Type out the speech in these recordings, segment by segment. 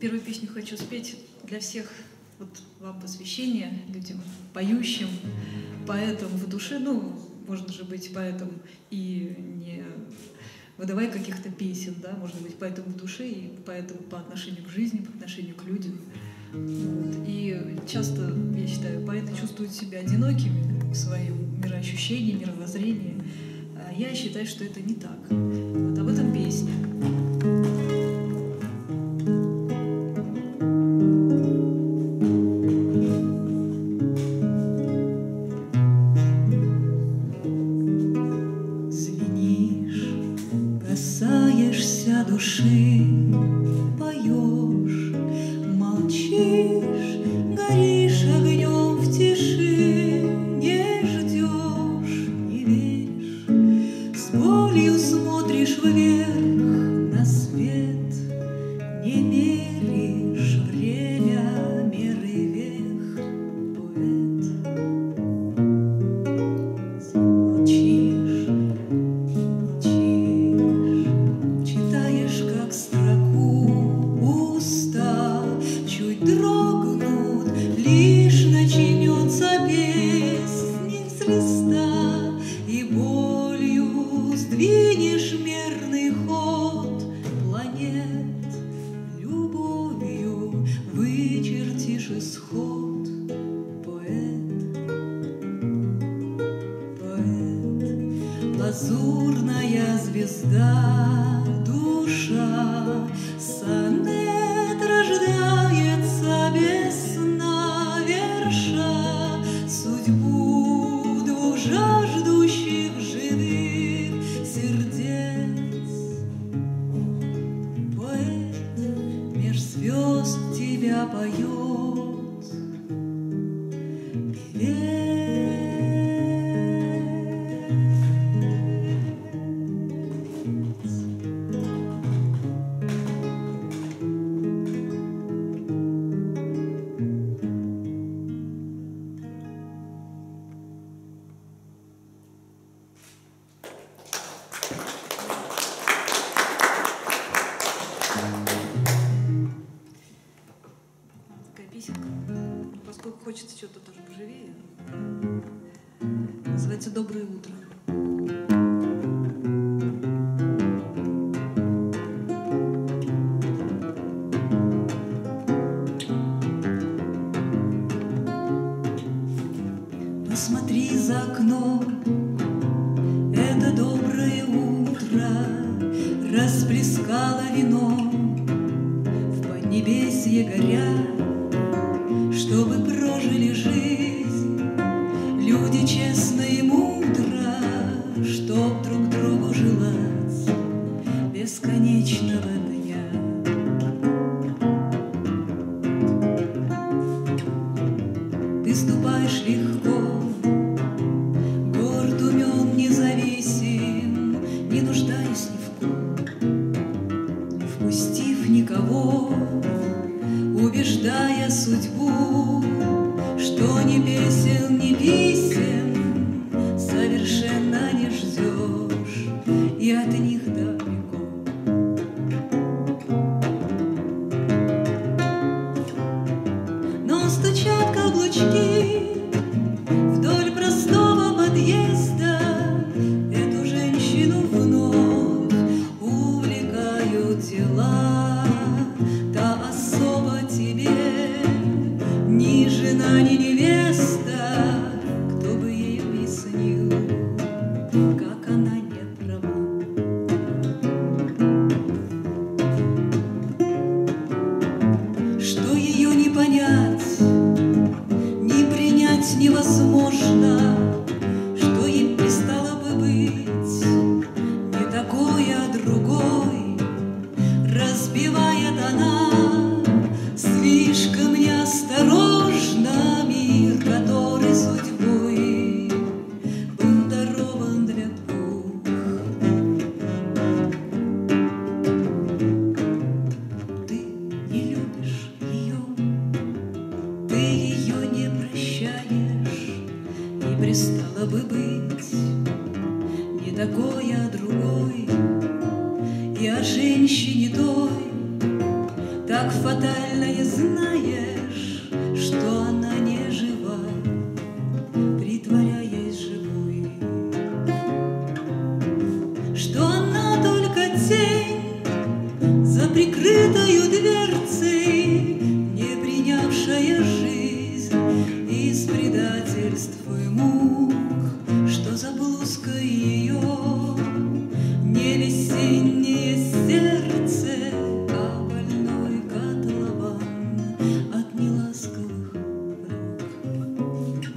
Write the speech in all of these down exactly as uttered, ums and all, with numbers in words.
первую песню хочу спеть для всех, вот вам посвящение, людям поющим, поэтам в душе. Ну, можно же быть поэтом и не выдавая каких-то песен, да, можно быть поэтом в душе и поэтом по отношению к жизни, по отношению к людям. Вот. И часто, я считаю, поэты чувствуют себя одинокими в своем мироощущении, мировоззрении. А я считаю, что это не так. Вот об этом песня. Звенишь, касаешься души, поешь, молчишь, горишь огнем в тиши, не ждешь, не веришь, с болью смотришь вверх на свет, не меришь время меры вех, поэт. Молчишь, молчишь, читаешь как строку уста, чуть дрогнут, лишь начнется песня с листа, и болью сдвинешь мерный ход планет, любовью вычертишь исход, поэт, поэт. Лазурная звезда, душа, сонет рождается без сна, верша судьбу двух жаждущих живых сердец. Поэт меж звезд тебя поет, певец. Такая песенка, поскольку хочется что-то тоже поживее, называется «Доброе утро». Посмотри за окном, это доброе утро расплескало вино в поднебесье горя, чтобы прожили жизнь люди честно и мудро, чтоб друг другу желать бесконечного дня. Ты ступаешь легко, горд, умен, независим, не нуждаясь ни в ком, не впустив никого, убеждая судьбу, что ни песен, ни писем совершенно не ждешь, и от них далеко. Но стучат каблучки вдоль простого подъезда, эту женщину вновь увлекают дела. Та особа тебе ни жена, ни невеста, кто бы ей объяснил, как она не права. Что ее не понять, не принять невозможно, что им пристало бы быть не такой, а другой. Разбивает она слишком неосторожно мир, который судьбой был дарован для двух. Ты не любишь ее, ты ее не прощаешь, и пристало бы быть не такой, а другой. И о женщине той как фатальное, знаешь, что она не жива, притворяясь живой, что она только тень за прикрытою дверцей, не принявшая жизнь из предательств и мук, что за блузкой ее не весеннее сердце, а больной котлован от неласковых рук.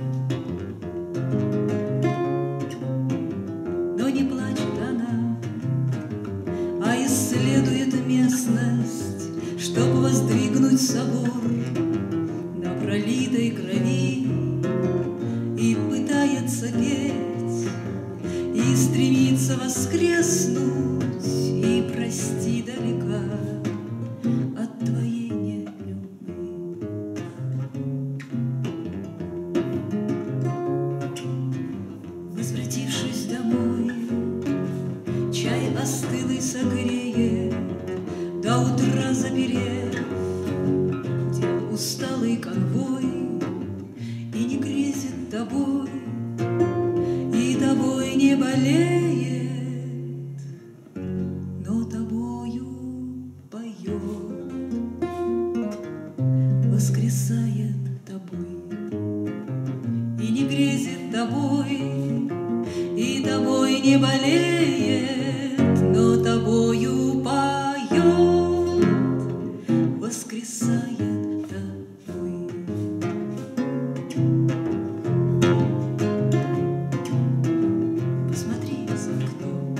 Но не плачет она, а исследует местность, чтоб воздвигнуть собор на пролитой крови, и пытается петь, и стремится воскреснуть, и прости далека от твоей нелюбви. Возвратившись домой, чай остылый согреет, до утра заперев, где усталый конвой и не грезит тобой, и тобой не болеет, но тобою поет, воскресает тобой, и не грезит тобой, и тобой не болеет, но тобою поет, воскресает тобой. Посмотри за окном.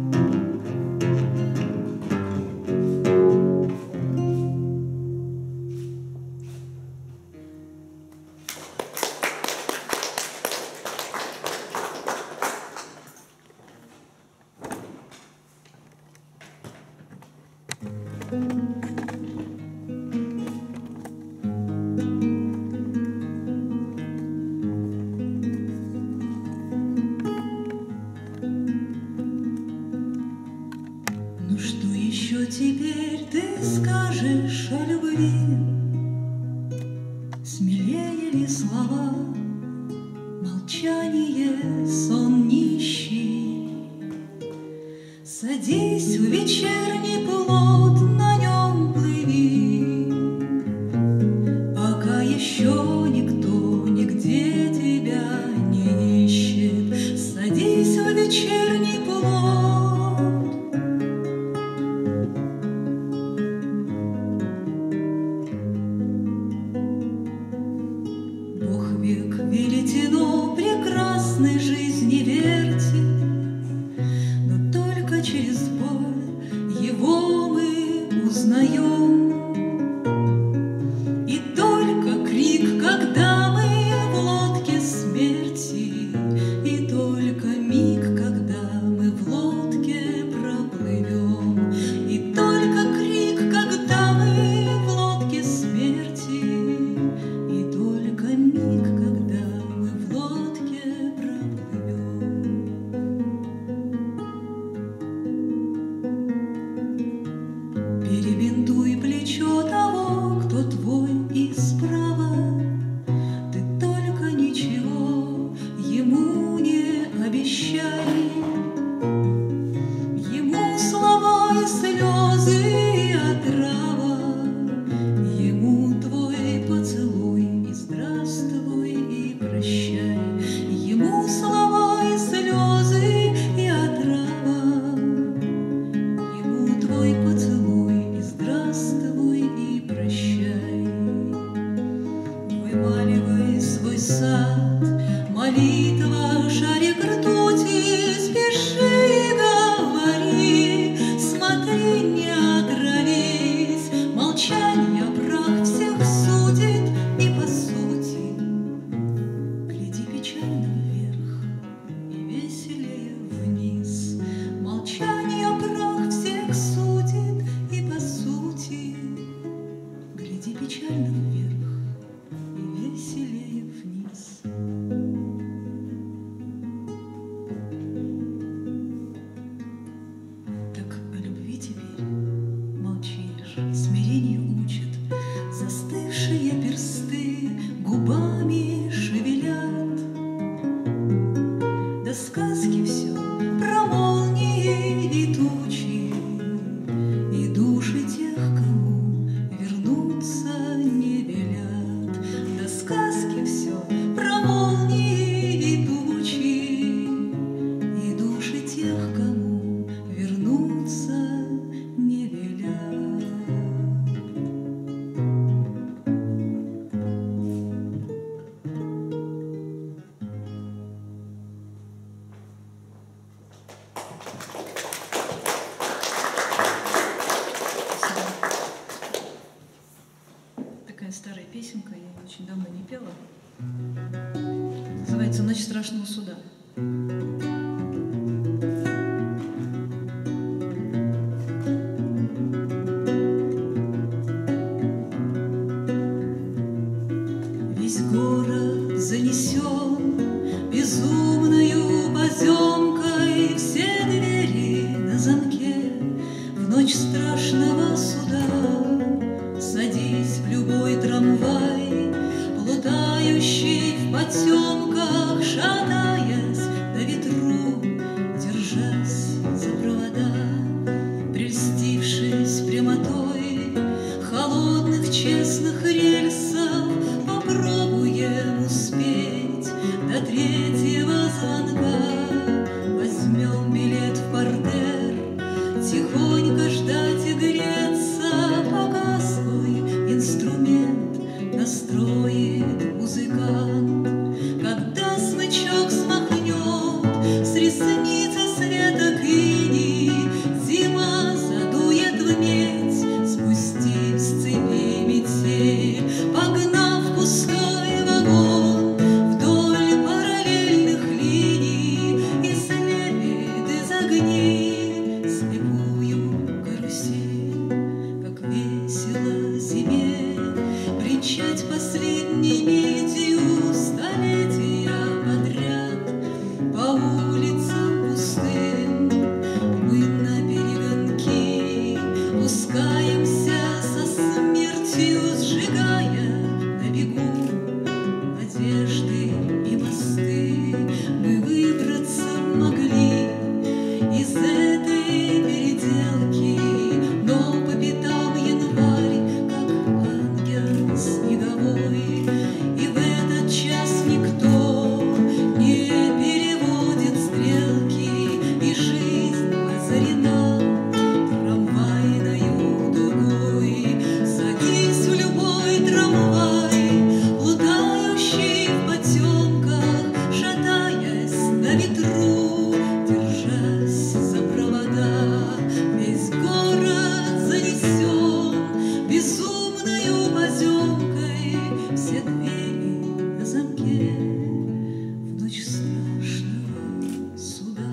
Ну что еще теперь ты скажешь о любви? Смелее ли слова? Молчание, сон нищий. Садись в вечерний плот, на нем плыви, пока еще никто нигде тебя не ищет. Садись в вечерний плот. Бог век велетено прекрасной жизни вертит, но только через боль его мы узнаем. И только крик, когда мы в лодке смерти, и только миг, когда мы в лодке проплывем, и только крик, когда мы в лодке смерти, и только миг, когда мы в лодке проплывем. Перебинтуй плечо того, кто твой и справа. Ты только ничего ему не обещай. Ему слова и слезы и отрава, ему твой поцелуй и здравствуй и прощай. Ему слова и слезы и отрава, ему твой поцелуй и здравствуй и песенка, я ее очень давно не пела. Называется «Ночь страшного суда». Весь город занесен безумною поземкой, все двери на замке. В ночь страшного суда садись в любой трамвай, плутающий в потемках, шатаясь на ветру, держась за провода, прельстившись прямотой холодных честных рельсов, попробуем успеть до третьего звонка. Возьмем билет в партер, тихонько ждать и греться, пока свой инструмент настроит музыкант. Когда смычок смахнет с ресницы светок иней, зима задует в медь, спустив с цепи метель, погнав пустой вагон вдоль параллельных линий, исследует из огней слепую карусель. Как весело зиме бренчать последней медью столетия подряд по улицам пустым. Мы на перегонки пускаемся со смертью, сжигая на бегу надежды и мосты. Мы выбраться могли из этой переделки, но по пятам январь, как ангел снеговой, и в этот час никто не переводит стрелки, и жизнь озарена трамвайною дугой. Садись в любой трамвай, плутающий в потемках, шатаясь на ветру, держась за провода. Весь город занесен безумною поземкой, все двери на замке в ночь страшного суда.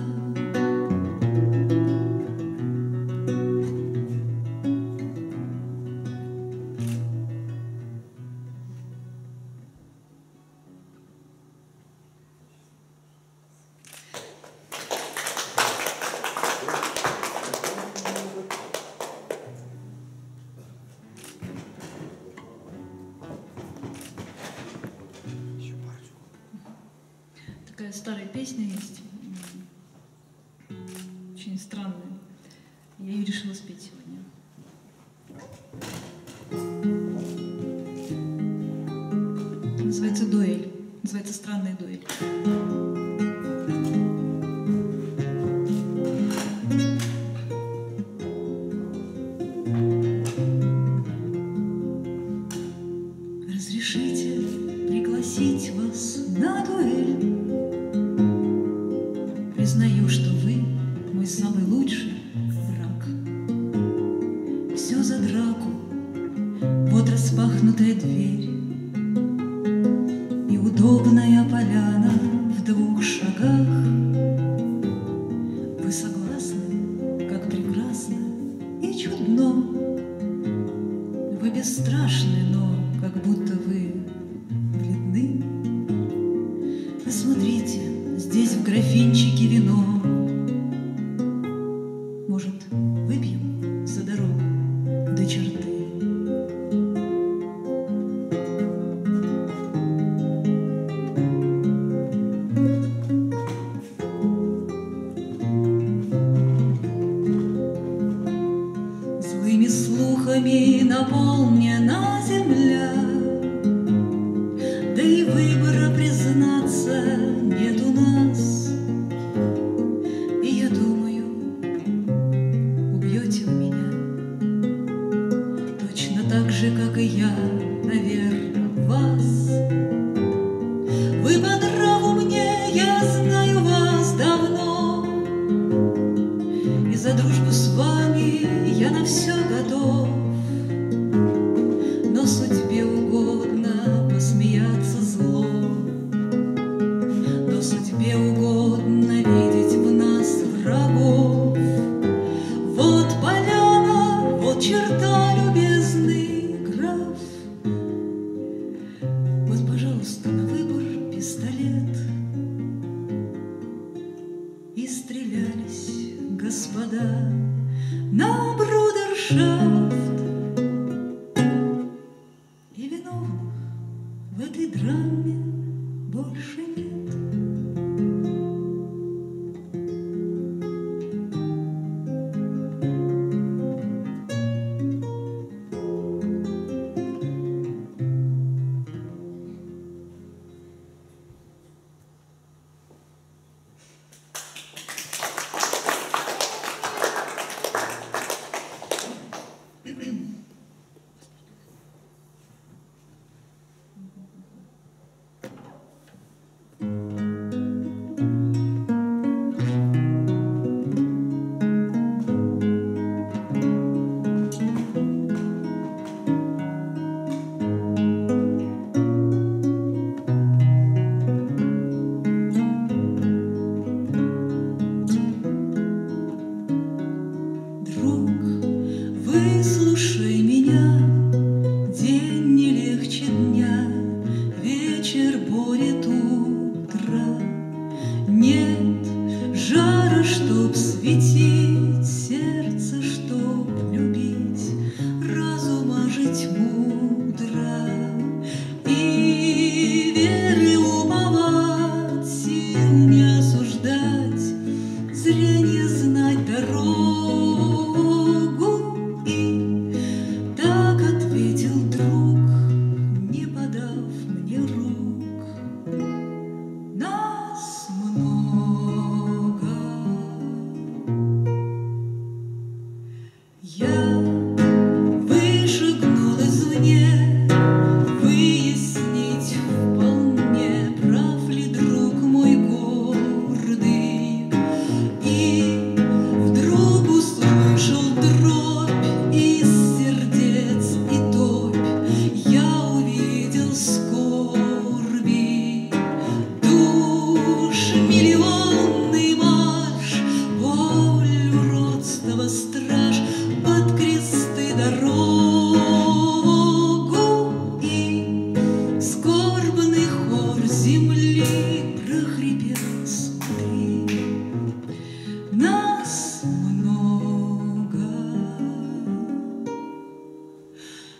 Такая старая песня есть, м, очень странная. Я ее решила спеть сегодня. Называется «Дуэль». Называется «Странная дуэль». Разрешите пригласить вас на дуэль. Признаю, что вы мой самый лучший враг. Все за драку, вот распахнутая дверь и удобная поляна в двух шагах. Вы согласны, как прекрасно и чудно. Вы бесстрашны, но как будто вы бледны. Посмотрите, здесь в графинчике вино. Может, выпьем за дорогу до черты? Злыми слухами наполнена земля, да и выбора, признаться, нет у нас. И я думаю, убьете вы меня точно так же, как и я, наверное, вас. Вы по нраву мне, я знаю вас давно, и за дружбу с вами я на все готов. Но судьбе угодно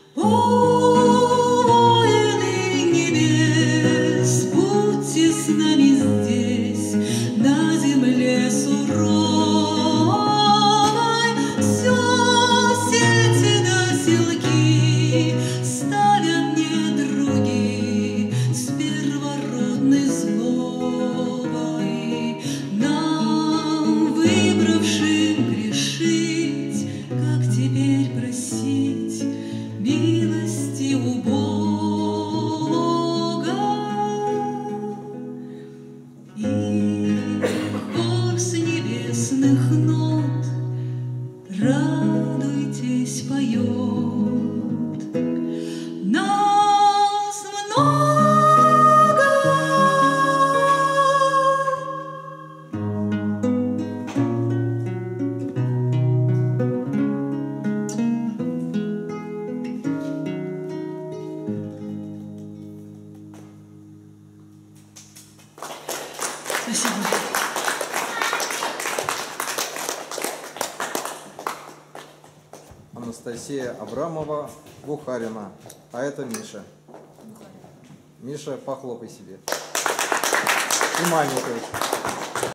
Воины небес, будьте с нами здесь, на земле суровой. Все сети да селки ставят недруги с первородной злобой. Нам, выбравшим грешить, как теперь просить милости у Бога? И хор с небесных нот, радуйтесь, поет. Нас много. Спасибо. Анастасия Абрамова, Бухарина. А это Миша. Миша, похлопай себе. И маме тоже.